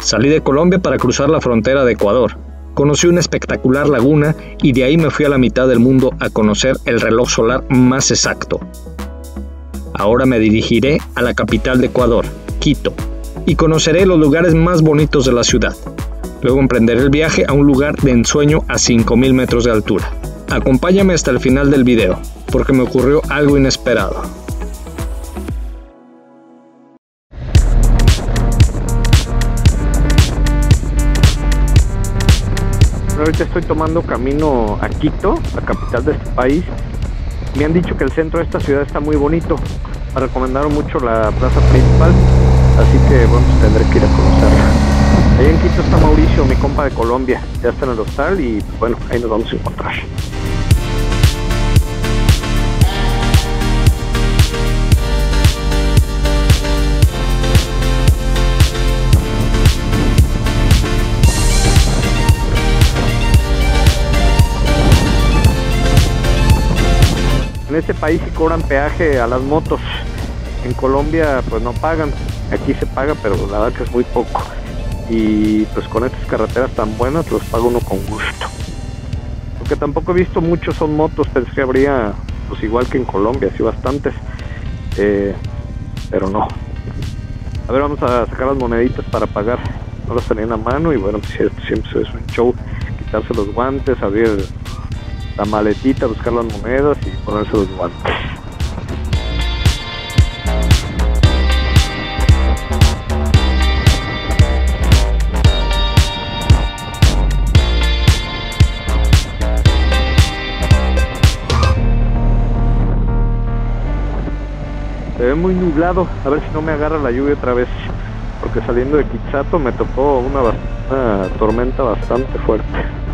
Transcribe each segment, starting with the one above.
Salí de Colombia para cruzar la frontera de Ecuador. Conocí una espectacular laguna y de ahí me fui a la mitad del mundo a conocer el reloj solar más exacto. Ahora me dirigiré a la capital de Ecuador, Quito, y conoceré los lugares más bonitos de la ciudad. Luego emprenderé el viaje a un lugar de ensueño a 5.000 metros de altura. Acompáñame hasta el final del video, porque me ocurrió algo inesperado. Ahorita estoy tomando camino a Quito, la capital de este país. Me han dicho que el centro de esta ciudad está muy bonito. Me recomendaron mucho la plaza principal, así que bueno, pues tendré que ir a conocerla. Ahí en Quito está Mauricio, mi compa de Colombia. Ya está en el hostal y bueno, ahí nos vamos a encontrar. En este país sí cobran peaje a las motos. En Colombia pues no pagan. Aquí se paga, pero la verdad que es muy poco. Y pues con estas carreteras tan buenas los paga uno con gusto. Lo que tampoco he visto mucho son motos. Pensé que habría pues igual que en Colombia, sí bastantes. Pero no. A ver, vamos a sacar las moneditas para pagar. No las tenía en la mano y bueno, pues esto siempre es un show. Quitarse los guantes, abrir la maletita, buscar las monedas y ponerse los guantes. Se ve muy nublado, a ver si no me agarra la lluvia otra vez, porque saliendo de Quitsato me tocó una tormenta bastante fuerte.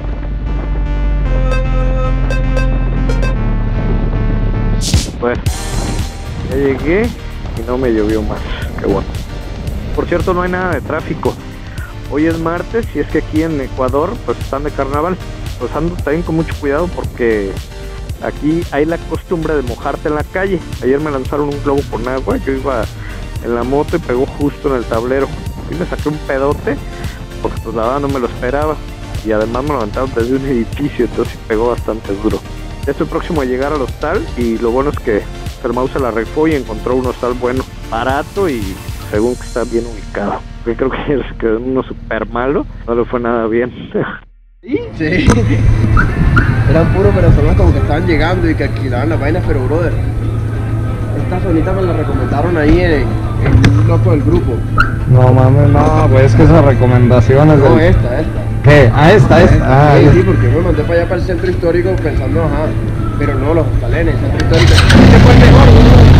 Bueno, ya llegué y no me llovió más, qué bueno. Por cierto, no hay nada de tráfico. Hoy es martes y es que aquí en Ecuador pues están de carnaval. Pues ando también con mucho cuidado porque aquí hay la costumbre de mojarte en la calle. Ayer me lanzaron un globo con agua, yo iba en la moto y pegó justo en el tablero. Y me saqué un pedote porque pues la verdad no me lo esperaba. Y además me lo levantaron desde un edificio, entonces pegó bastante duro. Ya estoy próximo a llegar al hostal y lo bueno es que el Mau se la rifó y encontró un hostal bueno, barato y según que está bien ubicado. Yo creo que se quedó en uno súper malo, no le fue nada bien. ¿Sí? Sí. Eran puros venezolanos como que estaban llegando y que alquilaban las vainas, pero brother, esta zonita me la recomendaron ahí en un loco del grupo. No mames, no, pues es que esas recomendaciones No, del... esta. ¿Qué? Ah, esta. Ah, sí, porque me mandé para allá para el centro histórico pensando, ajá, pero no, los hostales en el centro histórico. Este fue el mejor, ¿no?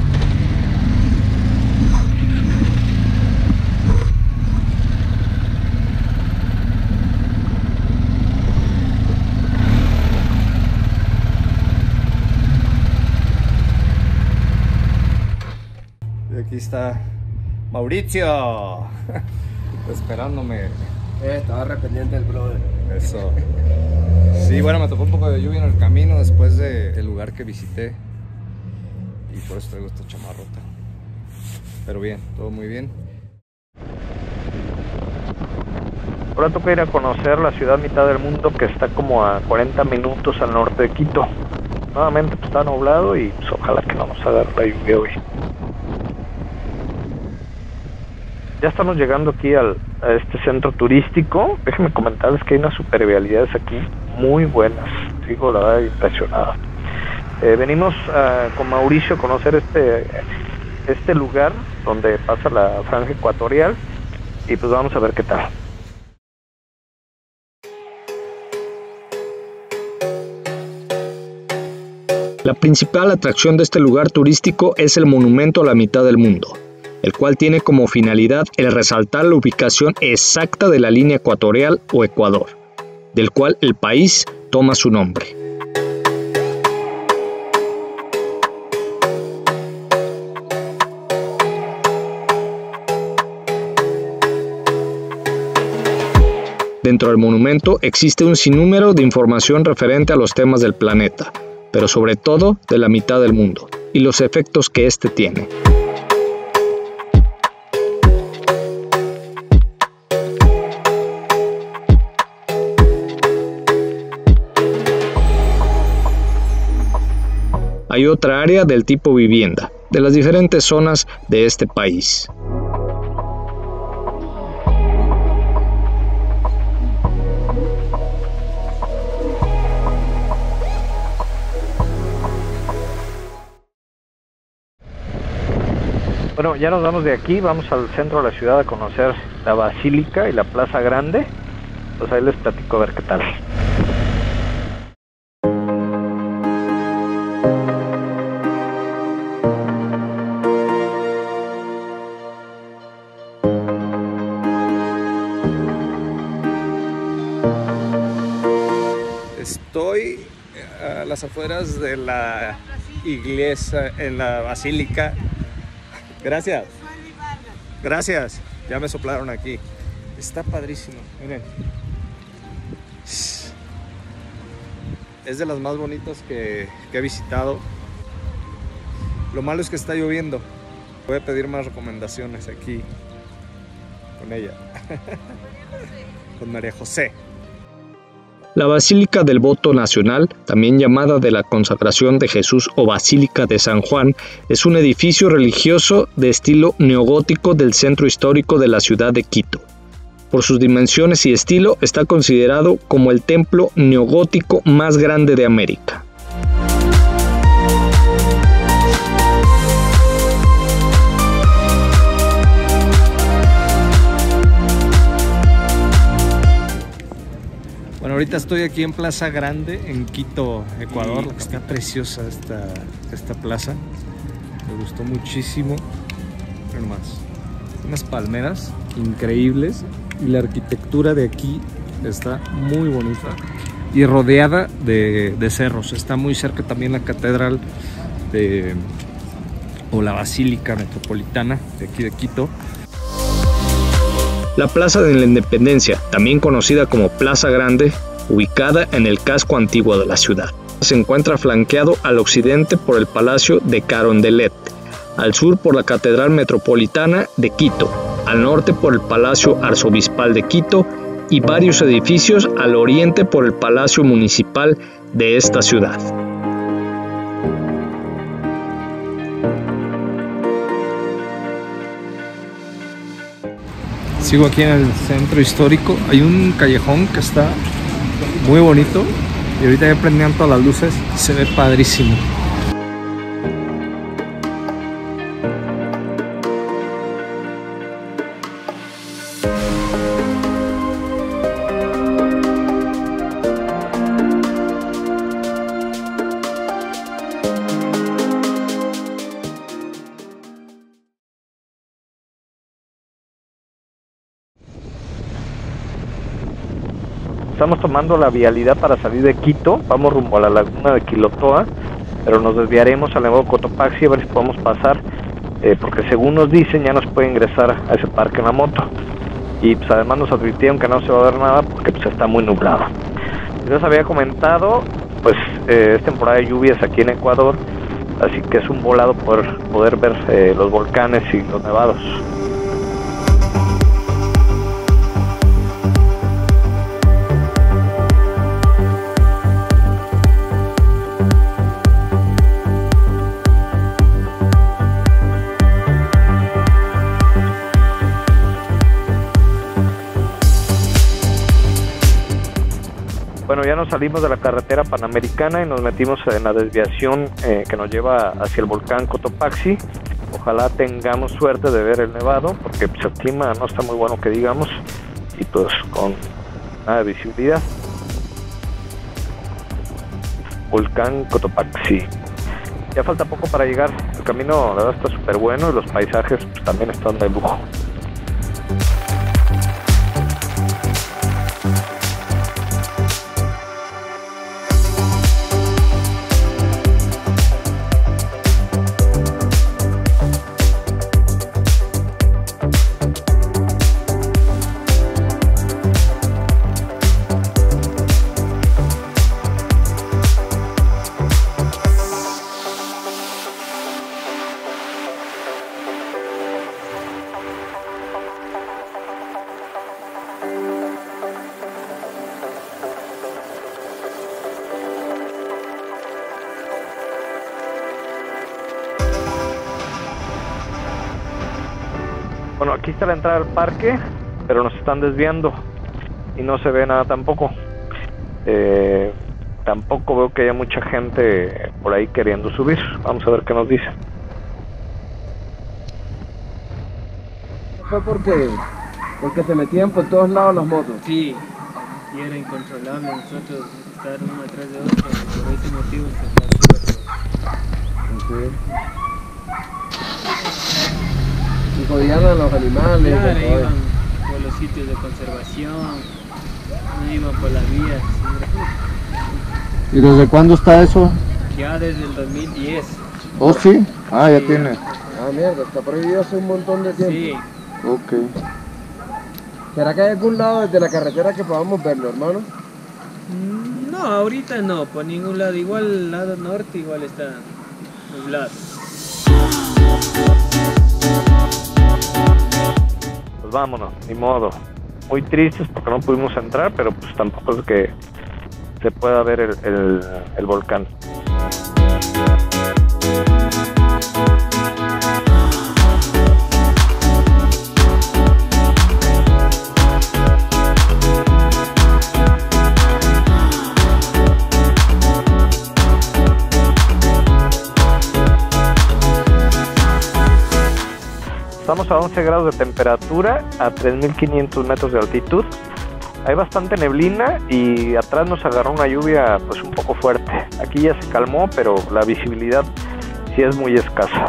Y aquí está Mauricio esperándome. Estaba arrepentiente del brother. Eso. Sí, bueno, me tocó un poco de lluvia en el camino después del lugar que visité. Y por eso traigo esta chamarrota. Pero bien, todo muy bien. Ahora toca ir a conocer la ciudad mitad del mundo que está como a 40 minutos al norte de Quito. Nuevamente pues, está nublado y pues, ojalá que no nos agarre la lluvia hoy. Ya estamos llegando aquí a este centro turístico. Déjenme comentarles que hay unas supervialidades aquí muy buenas. Digo, la verdad, impresionado. Venimos con Mauricio a conocer este lugar donde pasa la franja ecuatorial y pues vamos a ver qué tal. La principal atracción de este lugar turístico es el monumento a la mitad del mundo, el cual tiene como finalidad el resaltar la ubicación exacta de la línea ecuatorial o Ecuador, del cual el país toma su nombre. Dentro del monumento existe un sinnúmero de información referente a los temas del planeta, pero sobre todo de la mitad del mundo y los efectos que éste tiene. hay otra área del tipo vivienda, de las diferentes zonas de este país. Bueno, ya nos vamos de aquí, vamos al centro de la ciudad a conocer la Basílica y la Plaza Grande. Pues ahí les platico a ver qué tal. Estoy a las afueras de la iglesia, en la basílica. Gracias. Gracias. Ya me soplaron aquí. Está padrísimo. Miren. Es de las más bonitas que he visitado. Lo malo es que está lloviendo. Voy a pedir más recomendaciones aquí con ella. Con María José. La Basílica del Voto Nacional, también llamada de la Consagración de Jesús o Basílica de San Juan, es un edificio religioso de estilo neogótico del centro histórico de la ciudad de Quito. Por sus dimensiones y estilo, está considerado como el templo neogótico más grande de América. Bueno, ahorita estoy aquí en Plaza Grande, en Quito, Ecuador. Está preciosa esta plaza. Me gustó muchísimo. Miren más. Unas palmeras increíbles. Y la arquitectura de aquí está muy bonita. Y rodeada de cerros. Está muy cerca también la catedral o la Basílica Metropolitana de aquí de Quito. La Plaza de la Independencia, también conocida como Plaza Grande, ubicada en el casco antiguo de la ciudad, se encuentra flanqueado al occidente por el Palacio de Carondelet, al sur por la Catedral Metropolitana de Quito, al norte por el Palacio Arzobispal de Quito y varios edificios al oriente por el Palacio Municipal de esta ciudad. Sigo aquí en el centro histórico. Hay un callejón que está muy bonito y ahorita ya prendían todas las luces y se ve padrísimo. Estamos tomando la vialidad para salir de Quito, vamos rumbo a la laguna de Quilotoa, pero nos desviaremos al nuevo Cotopaxi a ver si podemos pasar, porque según nos dicen ya nos puede ingresar a ese parque en la moto. Y pues además nos advirtieron que no se va a ver nada porque pues está muy nublado. Yo les había comentado, pues es temporada de lluvias aquí en Ecuador, así que es un volado poder ver los volcanes y los nevados. Bueno, ya nos salimos de la carretera panamericana y nos metimos en la desviación que nos lleva hacia el volcán Cotopaxi. Ojalá tengamos suerte de ver el nevado, porque pues, el clima no está muy bueno que digamos, y pues con nada de visibilidad. Volcán Cotopaxi. Ya falta poco para llegar, el camino la verdad está súper bueno y los paisajes pues, también están de lujo. aquí está la entrada al parque, pero nos están desviando y no se ve nada tampoco. Tampoco veo que haya mucha gente por ahí queriendo subir. Vamos a ver qué nos dice. Fue porque se metían por todos lados las motos. Sí, y era incontrolable nosotros estar uno detrás de otro, por ese motivo Okay. Y jodían a los animales. claro, iban por los sitios de conservación, no iban por las vías. ¿Y desde cuándo está eso? Ya desde el 2010. ¿Oh, sí? Ah, ya Sí. tiene. Ah, mierda, está prohibido hace un montón de tiempo. Sí, Ok. ¿Será que hay algún lado desde la carretera que podamos verlo, hermano? no, ahorita no, por ningún lado. Igual el lado norte igual está nublado. Pues vámonos, ni modo. Muy tristes porque no pudimos entrar, pero pues tampoco es que se pueda ver el volcán. Estamos a 11 grados de temperatura, a 3.500 metros de altitud. Hay bastante neblina y atrás nos agarró una lluvia pues un poco fuerte. Aquí ya se calmó, pero la visibilidad sí es muy escasa.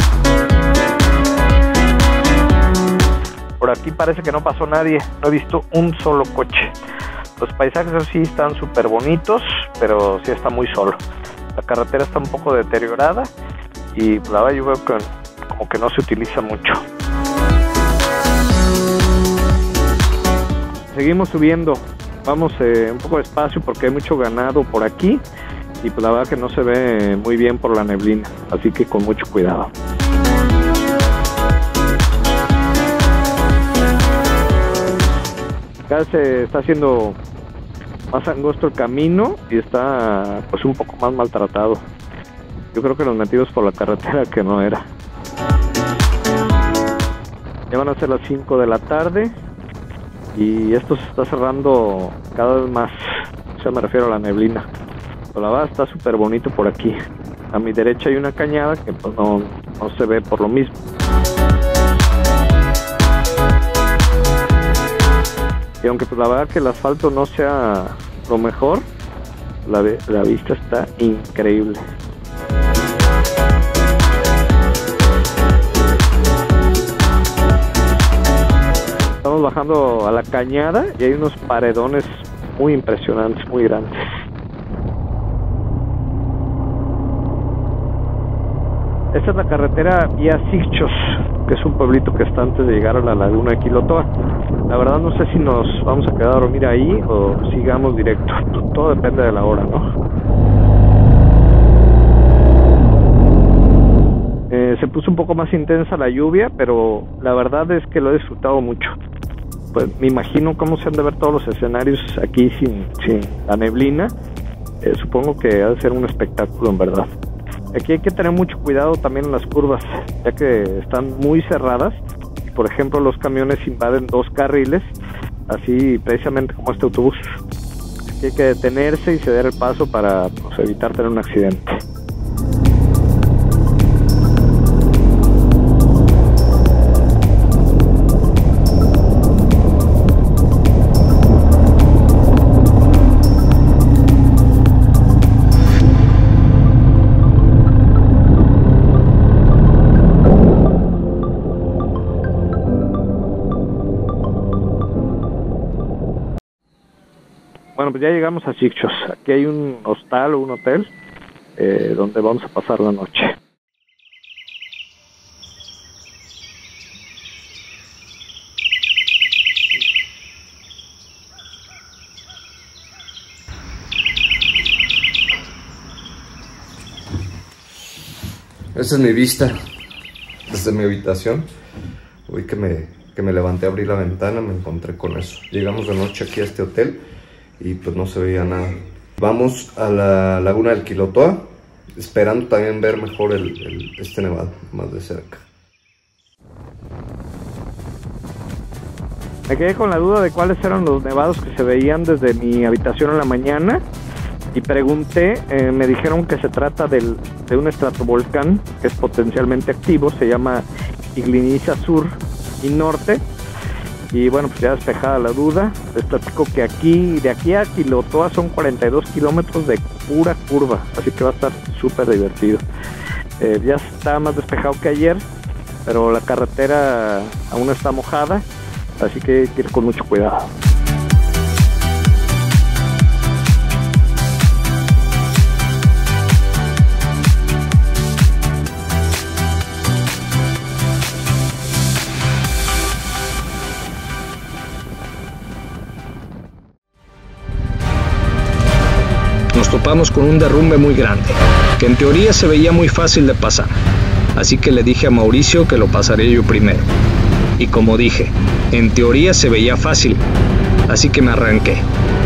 Por aquí parece que no pasó nadie, no he visto un solo coche. Los paisajes sí están súper bonitos, pero sí está muy solo. La carretera está un poco deteriorada y la verdad yo veo que como que no se utiliza mucho. Seguimos subiendo, vamos un poco despacio porque hay mucho ganado por aquí y pues la verdad que no se ve muy bien por la neblina, así que con mucho cuidado. Acá se está haciendo más angosto el camino y está pues un poco más maltratado. Yo creo que nos metimos por la carretera que no era. Ya van a ser las 5 de la tarde y esto se está cerrando cada vez más. O sea, me refiero a la neblina. Pero la verdad está súper bonito por aquí. A mi derecha hay una cañada que pues no se ve por lo mismo. Y aunque pues la verdad que el asfalto no sea lo mejor, la vista está increíble. Estamos bajando a la cañada y hay unos paredones muy impresionantes, muy grandes. Esta es la carretera vía Sixchos, que es un pueblito que está antes de llegar a la laguna de Quilotoa. La verdad no sé si nos vamos a quedar a dormir ahí o sigamos directo. Todo depende de la hora, ¿no? Se puso un poco más intensa la lluvia, pero la verdad es que lo he disfrutado mucho. Pues me imagino cómo se han de ver todos los escenarios aquí sin la neblina. Supongo que ha de ser un espectáculo en verdad. Aquí hay que tener mucho cuidado también en las curvas, ya que están muy cerradas. Por ejemplo, los camiones invaden 2 carriles, así precisamente como este autobús. Aquí hay que detenerse y ceder el paso para pues, evitar tener un accidente. Bueno, pues ya llegamos a Sixchos. Aquí hay un hostal o un hotel donde vamos a pasar la noche. Esa es mi vista desde mi habitación. Hoy que me levanté a abrir la ventana me encontré con eso. Llegamos de noche aquí a este hotel y pues no se veía nada. Vamos a la laguna del Quilotoa, esperando también ver mejor este nevado más de cerca. Me quedé con la duda de cuáles eran los nevados que se veían desde mi habitación en la mañana y pregunté, me dijeron que se trata de un estratovolcán que es potencialmente activo, se llama Igliniza Sur y Norte. Y bueno, pues ya despejada la duda, les platico que de aquí a Quilotoa son 42 kilómetros de pura curva, así que va a estar súper divertido. Ya está más despejado que ayer, pero la carretera aún está mojada, así que hay que ir con mucho cuidado. Nos topamos con un derrumbe muy grande, que en teoría se veía muy fácil de pasar, así que le dije a Mauricio que lo pasaría yo primero. Y como dije, en teoría se veía fácil, así que me arranqué.